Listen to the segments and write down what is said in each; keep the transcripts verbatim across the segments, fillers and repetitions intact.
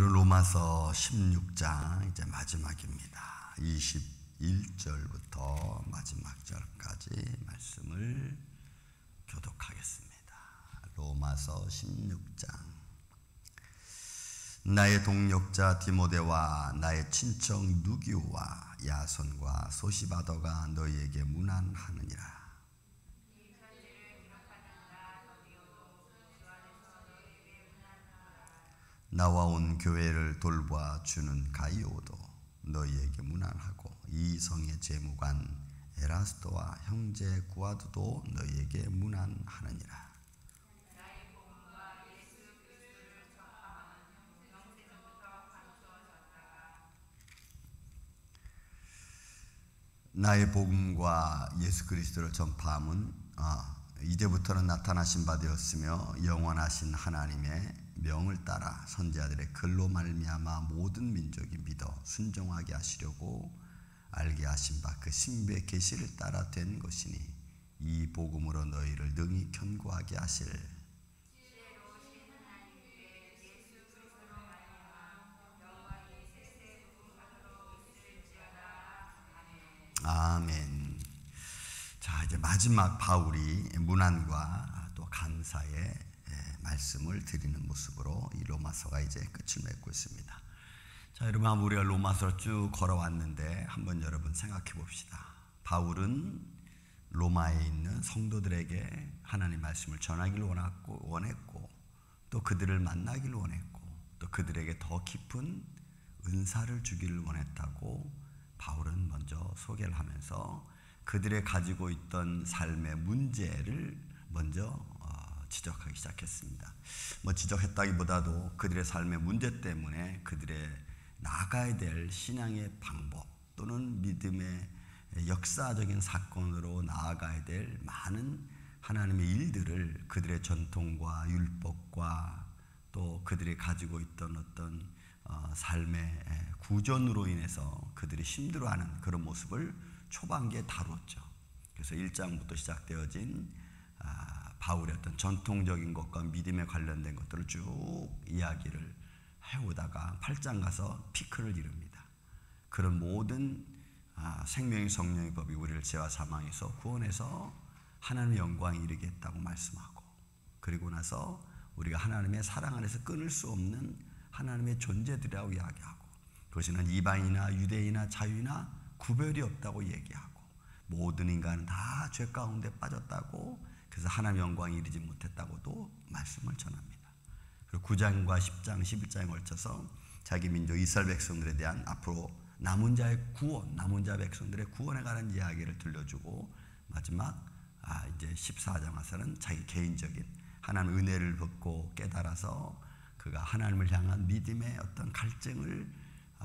오늘은 로마서 십육 장 이제 마지막입니다. 이십일 절부터 마지막 절까지 말씀을 교독하겠습니다. 로마서 십육 장. 나의 동역자 디모데와 나의 친척 누기오와 야손과 소시바더가 너희에게 문안하느니라. 나와 온 교회를 돌봐 주는 가이오도 너희에게 문안하고 이 성의 재무관 에라스도와 형제 구아드도 너희에게 문안하느니라. 나의 복음과 예수 그리스도를 전파함은 아, 이제부터는 나타나신 바 되었으며 영원하신 하나님의 명을 따라 선지자들의 글로 말미암아 모든 민족이 믿어 순종하게 하시려고 알게 하신 바 그 신비의 계시를 따라 된 것이니 이 복음으로 너희를 능히 견고하게 하실 아멘. 자, 이제 마지막 바울이 문안과 또 감사의 말씀을 드리는 모습으로 이 로마서가 이제 끝을 맺고 있습니다. 자, 여러분, 우리가 로마서를 쭉 걸어왔는데 한번 여러분 생각해 봅시다. 바울은 로마에 있는 성도들에게 하나님 말씀을 전하기를 원했고, 원했고 또 그들을 만나기를 원했고 또 그들에게 더 깊은 은사를 주기를 원했다고 바울은 먼저 소개를 하면서 그들의 가지고 있던 삶의 문제를 먼저 지적하기 시작했습니다. 뭐 지적했다기보다도 그들의 삶의 문제 때문에 그들의 나아가야 될 신앙의 방법 또는 믿음의 역사적인 사건으로 나아가야 될 많은 하나님의 일들을 그들의 전통과 율법과 또 그들이 가지고 있던 어떤 어, 삶의 구전으로 인해서 그들이 힘들어하는 그런 모습을 초반기에 다뤘죠. 그래서 일 장부터 시작되어진 아, 바울의 어떤 전통적인 것과 믿음에 관련된 것들을 쭉 이야기를 해오다가 팔 장 가서 피크를 이룹니다. 그런 모든 아, 생명의 성령의 법이 우리를 죄와 사망에서 구원해서 하나님의 영광에 이르게 했다고 말씀하고, 그리고 나서 우리가 하나님의 사랑 안에서 끊을 수 없는 하나님의 존재들이라고 이야기하고, 그것은 이방이나 유대인이나 자유나 구별이 없다고 얘기하고, 모든 인간은 다 죄 가운데 빠졌다고, 그래서 하나님의 영광에 이르지 못했다고도 말씀을 전합니다. 그리고 구 장과 십 장, 십일 장에 걸쳐서 자기 민족 이스라엘 백성들에 대한 앞으로 남은 자의 구원, 남은 자 백성들의 구원에 관한 이야기를 들려주고, 마지막 아, 이제 십사 장 와서는 자기 개인적인 하나님 은혜를 받고 깨달아서 그가 하나님을 향한 믿음의 어떤 갈증을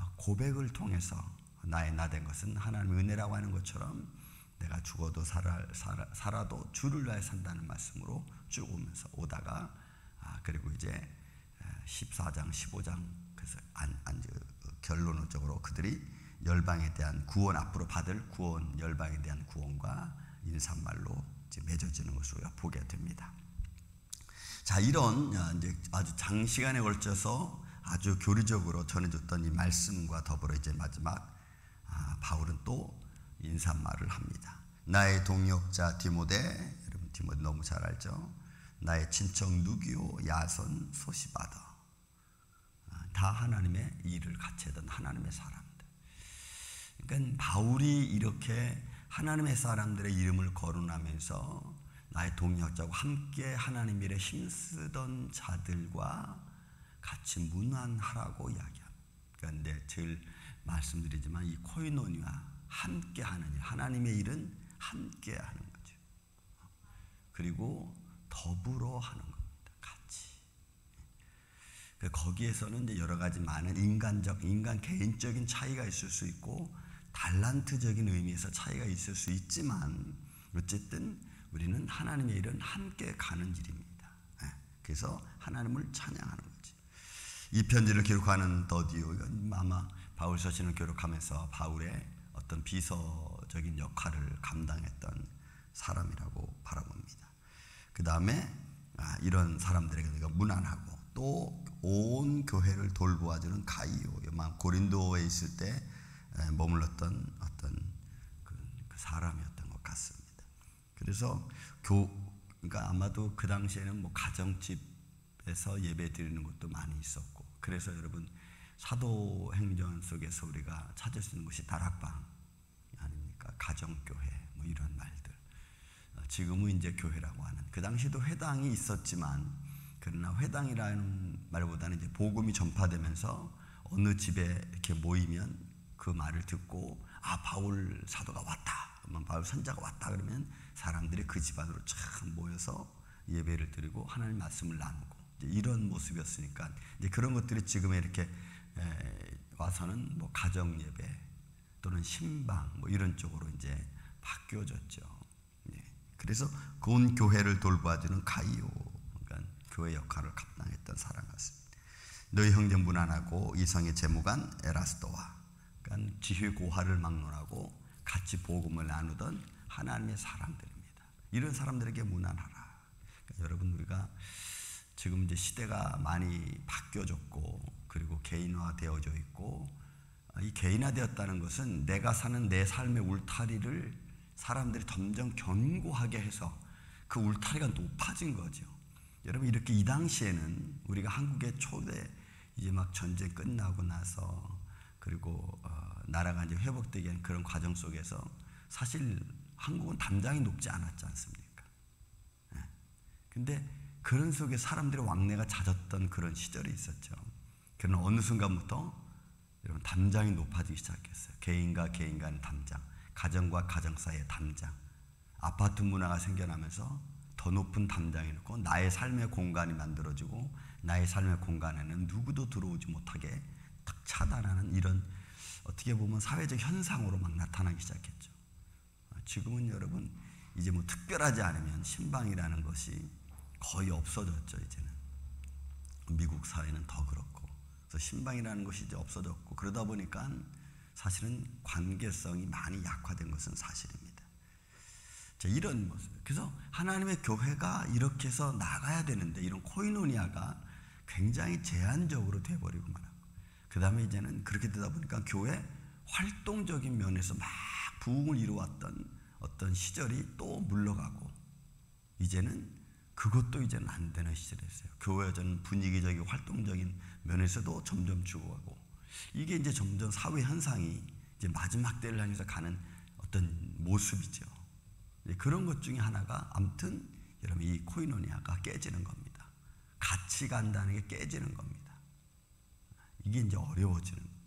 고백을 통해서 나의 나 된 것은 하나님의 은혜라고 하는 것처럼 내가 죽어도 살아, 살아, 살아도 주를 위하여 산다는 말씀으로 쭉 오면서 오다가 아, 그리고 이제 십사 장, 십오 장 그래서 안, 안, 결론적으로 그들이 열방에 대한 구원, 앞으로 받을 구원, 열방에 대한 구원과 인사말로 이제 맺어지는 것을 우리가 보게 됩니다. 자, 이런 이제 아주 장시간에 걸쳐서 아주 교리적으로 전해줬던 이 말씀과 더불어 이제 마지막 아, 바울은 또 인사말을 합니다. 나의 동역자 디모데, 여러분 디모데 너무 잘 알죠? 나의 친척 누기오, 야손, 소시바더, 다 하나님의 일을 같이 하던 하나님의 사람들. 그러니까 바울이 이렇게 하나님의 사람들의 이름을 거론하면서 나의 동역자고 함께 하나님 일에 힘쓰던 자들과 같이 문안하라고 이야기합니다. 그런데 늘 말씀드리지만 이 코이노니와 함께 하는 일, 하나님의 일은 함께 하는 거죠. 그리고 더불어 하는 겁니다. 같이. 거기에서는 이제 여러 가지 많은 인간적, 인간 개인적인 차이가 있을 수 있고 달란트적인 의미에서 차이가 있을 수 있지만 어쨌든 우리는 하나님의 일은 함께 가는 일입니다. 그래서 하나님을 찬양하는 거지. 이 편지를 기록하는 더디오, 아마 바울 서신을 기록하면서 바울의 어떤 비서적인 역할을 감당했던 사람이라고 바라봅니다. 그 다음에 이런 사람들에게 우리가 문안하고 또 온 교회를 돌보아주는 가이오. 고린도에 있을 때 머물렀던 어떤 그 사람이었던 것 같습니다. 그래서 교, 그러니까 아마도 그 당시에는 뭐 가정집에서 예배 드리는 것도 많이 있었고, 그래서 여러분 사도행전 속에서 우리가 찾을 수 있는 것이 다락방 아닙니까? 가정교회 뭐 이런 말들. 지금은 이제 교회라고 하는, 그 당시에도 회당이 있었지만, 그러나 회당이라는 말보다는 이제 복음이 전파되면서 어느 집에 이렇게 모이면 그 말을 듣고, 아, 바울 사도가 왔다, 바울 선자가 왔다 그러면 사람들이 그 집 안으로 참 모여서 예배를 드리고 하나님 말씀을 나누고, 이제 이런 모습이었으니까, 이제 그런 것들이 지금에 이렇게 와서는 뭐 가정 예배 또는 신방 뭐 이런 쪽으로 이제 바뀌어졌죠. 그래서 온 교회를 돌봐주는 가이오, 그러니까 교회 역할을 감당했던 사람 같습니다. 너희 형제 무난하고 이성의 재무관 에라스도와, 그러니까 지휘 고하를 막론하고 같이 복음을 나누던 하나님의 사람들입니다. 이런 사람들에게 무난하라. 그러니까 여러분, 우리가 지금 이제 시대가 많이 바뀌어졌고, 그리고 개인화되어져 있고, 이 개인화되었다는 것은 내가 사는 내 삶의 울타리를 사람들이 점점 견고하게 해서 그 울타리가 높아진 거죠. 여러분, 이렇게 이 당시에는 우리가 한국의 초대 이제 막 전쟁 끝나고 나서, 그리고 어, 나라가 이제 회복되게 하는 그런 과정 속에서 사실 한국은 담장이 높지 않았지 않습니까? 네. 근데 그런 속에 사람들의 왕래가 잦았던 그런 시절이 있었죠. 그러나 어느 순간부터 여러분 담장이 높아지기 시작했어요. 개인과 개인 간의 담장, 가정과 가정 사이의 담장, 아파트 문화가 생겨나면서 더 높은 담장이 있고, 나의 삶의 공간이 만들어지고, 나의 삶의 공간에는 누구도 들어오지 못하게 탁 차단하는 이런, 어떻게 보면 사회적 현상으로 막 나타나기 시작했죠. 지금은 여러분 이제 뭐 특별하지 않으면 신방이라는 것이 거의 없어졌죠. 이제는 미국 사회는 더 그렇고, 그래서 신방이라는 것이 이제 없어졌고, 그러다 보니까 사실은 관계성이 많이 약화된 것은 사실입니다. 자, 이런 모습. 그래서 하나님의 교회가 이렇게 해서 나가야 되는데, 이런 코이노니아가 굉장히 제한적으로 돼버리고 말하고, 그 다음에 이제는 그렇게 되다 보니까 교회 활동적인 면에서 막 부흥을 이루었던 어떤 시절이 또 물러가고, 이제는 그것도 이제는 안 되는 시절이었어요. 교회가 전 분위기적인 활동적인 면에서도 점점 죽어가고, 이게 이제 점점 사회 현상이 이제 마지막 때를 향해서 가는 어떤 모습이죠. 그런 것 중에 하나가, 아무튼 여러분 이 코이노니아가 깨지는 겁니다. 같이 간다는 게 깨지는 겁니다. 이게 이제 어려워지는 겁니다.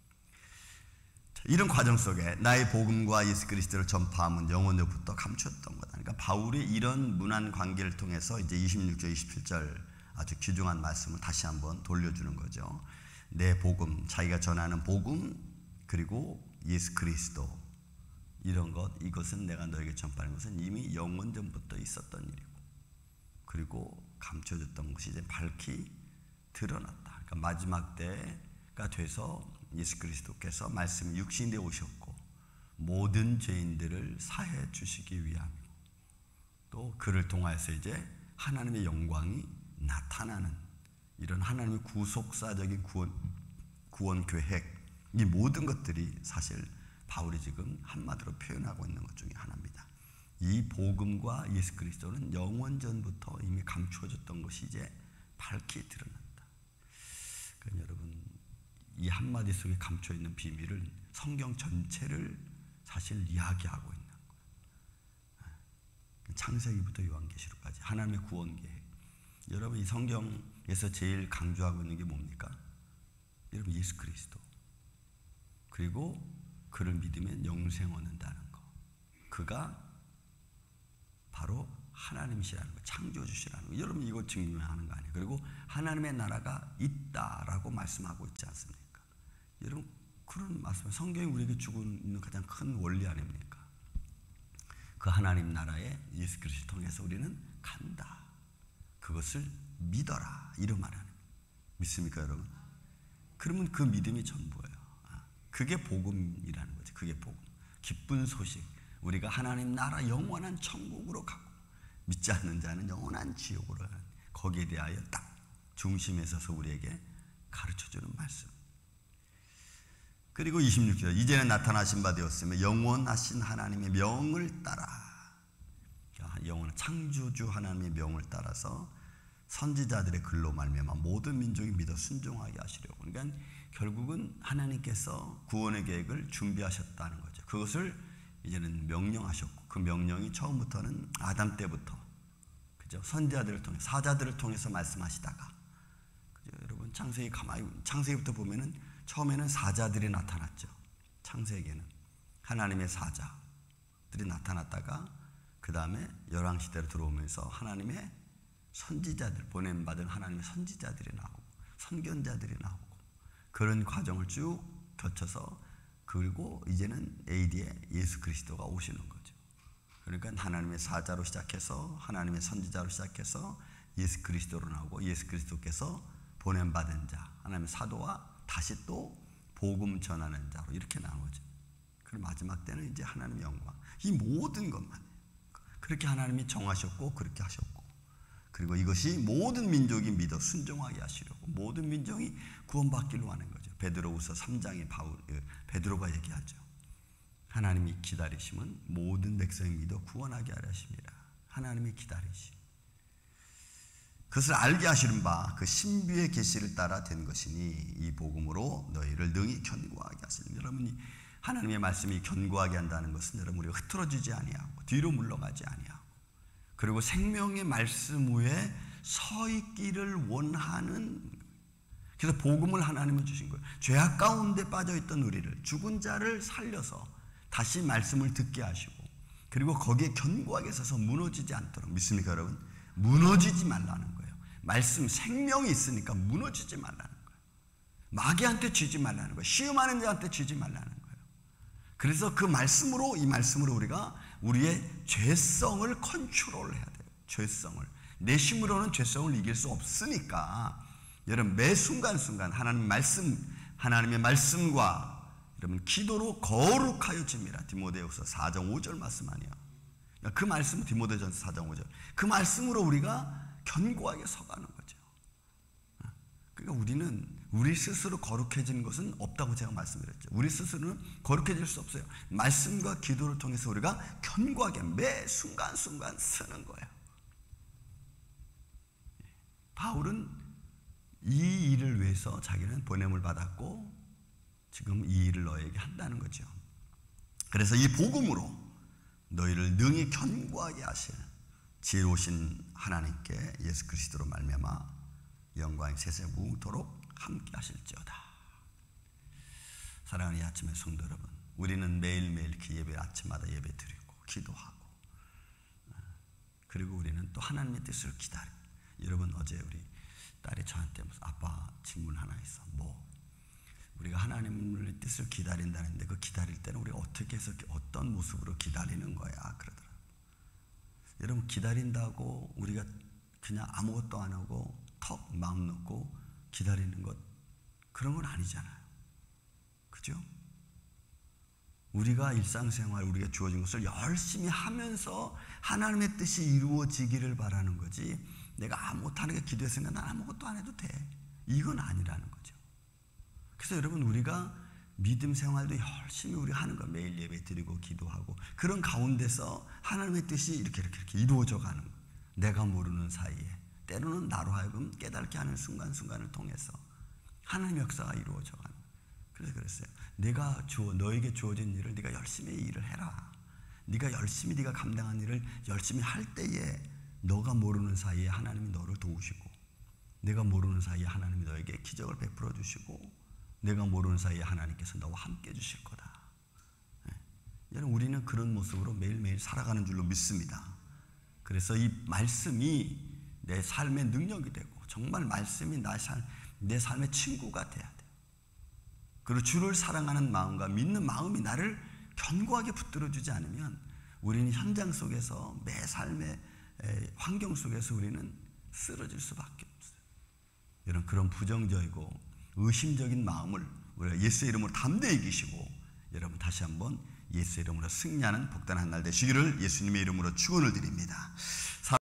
이런 과정 속에 나의 복음과 예수 그리스도를 전파함은 영원부터 감추었던 거다. 그러니까 바울이 이런 문안 관계를 통해서 이제 이십육 절, 이십칠 절 아주 귀중한 말씀을 다시 한번 돌려주는 거죠. 내 복음, 자기가 전하는 복음, 그리고 예수 그리스도, 이런 것, 이것은 내가 너에게 전파하는 것은 이미 영원전부터 있었던 일이고, 그리고 감춰졌던 것이 이제 밝히 드러났다. 그러니까 마지막 때가 돼서 예수 그리스도께서 말씀 육신에 오셨고 모든 죄인들을 사해 주시기 위함이고, 또 그를 통하여서 이제 하나님의 영광이 나타나는 이런 하나님의 구속사적인 구원, 구원 계획, 이 모든 것들이 사실 바울이 지금 한마디로 표현하고 있는 것 중에 하나입니다. 이 복음과 예수 그리스도는 영원전부터 이미 감추어졌던 것이 이제 밝히 드러난다. 그러니까 여러분, 이 한마디 속에 감춰 있는 비밀을 성경 전체를 사실 이야기하고 있는 거예요. 창세기부터 요한계시록까지 하나님의 구원 계획. 여러분, 이 성경에서 제일 강조하고 있는 게 뭡니까? 여러분, 예수 그리스도. 그리고 그를 믿으면 영생 얻는다는 거. 그가 바로 하나님이시라는 거, 창조주시라는 거. 여러분, 이거 증명하는 거 아니에요? 그리고 하나님의 나라가 있다라고 말씀하고 있지 않습니까? 여러분, 그런 말씀, 성경이 우리에게 주고 있는 가장 큰 원리 아닙니까? 그 하나님 나라에 예수 그리스도를 통해서 우리는 간다. 그것을 믿어라. 이런 말 하는. 믿습니까, 여러분? 그러면 그 믿음이 전부예요. 그게 복음이라는 거죠. 그게 복음. 기쁜 소식. 우리가 하나님 나라 영원한 천국으로 가고, 믿지 않는 자는 영원한 지옥으로 가는, 거기에 대하여 딱 중심에 서서 우리에게 가르쳐주는 말씀. 그리고 이십육 절, 이제는 나타나신 바 되었으며 영원하신 하나님의 명을 따라, 영원한 창조주 하나님의 명을 따라서 선지자들의 글로 말미암아 모든 민족이 믿어 순종하게 하시려고. 그러니까 결국은 하나님께서 구원의 계획을 준비하셨다는 거죠. 그것을 이제는 명령하셨고, 그 명령이 처음부터는 아담 때부터, 그죠? 선지자들을 통해, 사자들을 통해서 말씀하시다가, 그죠? 여러분 창세기 가만히, 창세기부터 보면은 처음에는 사자들이 나타났죠. 창세기에는 하나님의 사자들이 나타났다가 그 다음에 열왕시대로 들어오면서 하나님의 선지자들, 보냄받은 하나님의 선지자들이 나오고 선견자들이 나오고, 그런 과정을 쭉 거쳐서, 그리고 이제는 에이디에 예수 그리스도가 오시는 거죠. 그러니까 하나님의 사자로 시작해서 하나님의 선지자로 시작해서 예수 그리스도로 나오고, 예수 그리스도께서 보냄받은 자, 하나님의 사도와 다시 또 복음 전하는 자로 이렇게 나오죠. 그리고 마지막 때는 이제 하나님의 영광. 이 모든 것만 그렇게 하나님이 정하셨고 그렇게 하셨고, 그리고 이것이 모든 민족이 믿어 순종하게 하시려고, 모든 민족이 구원받기로 하는 거죠. 베드로후서 삼 장에 바울, 베드로가 얘기하죠. 하나님이 기다리심은 모든 백성이 믿어 구원하게 하려 하십니다. 하나님이 기다리심. 그것을 알게 하시는 바 그 신비의 계시를 따라 된 것이니 이 복음으로 너희를 능히 견고하게 하시는. 여러분이 하나님의 말씀이 견고하게 한다는 것은 여러분 우리가 흐트러지지 아니하고 뒤로 물러가지 아니하고, 그리고 생명의 말씀 위에 서 있기를 원하는, 그래서 복음을 하나님은 주신 거예요. 죄악 가운데 빠져있던 우리를, 죽은 자를 살려서 다시 말씀을 듣게 하시고, 그리고 거기에 견고하게 서서 무너지지 않도록. 믿습니까 여러분? 무너지지 말라는 거예요. 말씀, 생명이 있으니까 무너지지 말라는 거예요. 마귀한테 쥐지 말라는 거예요. 시험하는 자한테 쥐지 말라는 거예요. 그래서 그 말씀으로, 이 말씀으로 우리가 우리의 죄성을 컨트롤해야 돼요. 죄성을. 내 힘으로는 죄성을 이길 수 없으니까 여러분 매 순간순간 하나님 말씀, 하나님의 말씀과 여러분 기도로 거룩하여집니다. 디모데후서 사 장 오 절 말씀 아니에요. 그 말씀, 디모데전서 사 장 오 절. 그 말씀으로 우리가 견고하게 서가는 거죠. 그러니까 우리는 우리 스스로 거룩해지는 것은 없다고 제가 말씀드렸죠. 우리 스스로는 거룩해질 수 없어요. 말씀과 기도를 통해서 우리가 견고하게 매 순간순간 서는 거예요. 바울은 이 일을 위해서 자기는 보냄을 받았고 지금 이 일을 너에게 한다는 거죠. 그래서 이 복음으로 너희를 능히 견고하게 하실 지혜로우신 하나님께 예수 그리스도로 말미암아 영광이 세세 무궁토록 함께 하실지어다. 사랑하는 이 아침의 성도 여러분, 우리는 매일매일 그 예배, 아침마다 예배 드리고 기도하고, 그리고 우리는 또 하나님의 뜻을 기다려. 여러분 어제 우리 딸이 저한테 무슨 아빠 질문 하나 있어. 뭐 우리가 하나님의 뜻을 기다린다는데 그 기다릴 때는 우리가 어떻게 해서 어떤 모습으로 기다리는 거야 그러더라고요. 여러분 기다린다고 우리가 그냥 아무것도 안 하고 턱 마음 놓고 기다리는 것, 그런 건 아니잖아요. 그죠? 우리가 일상생활 우리가 주어진 것을 열심히 하면서 하나님의 뜻이 이루어지기를 바라는 거지, 내가 아무것도 안 하게 기도했으니까 난 아무것도 안 해도 돼, 이건 아니라는 거죠. 그래서 여러분 우리가 믿음 생활도 열심히 우리가 하는 거, 매일 예배 드리고 기도하고 그런 가운데서 하나님의 뜻이 이렇게 이렇게 이렇게 이루어져 가는 거. 내가 모르는 사이에 때로는 나로 하여금 깨닫게 하는 순간순간을 통해서 하나님의 역사가 이루어져 가는 거예요. 그래서 그랬어요. 내가 주어 너에게 주어진 일을 네가 열심히 일을 해라. 네가 열심히 네가 감당한 일을 열심히 할 때에 너가 모르는 사이에 하나님이 너를 도우시고, 내가 모르는 사이에 하나님이 너에게 기적을 베풀어 주시고, 내가 모르는 사이에 하나님께서 너와 함께 해 주실 거다. 네. 여러분 우리는 그런 모습으로 매일매일 살아가는 줄로 믿습니다. 그래서 이 말씀이 내 삶의 능력이 되고, 정말 말씀이 나 삶, 내 삶의 친구가 돼야 돼요. 그리고 주를 사랑하는 마음과 믿는 마음이 나를 견고하게 붙들어주지 않으면 우리는 현장 속에서 매 삶의 환경 속에서 우리는 쓰러질 수밖에 없어요. 이런 그런 부정적이고 의심적인 마음을 우리가 예수의 이름으로 담대히 이기시고, 여러분 다시 한번 예수의 이름으로 승리하는 복된 한 날 되시기를 예수님의 이름으로 축원을 드립니다.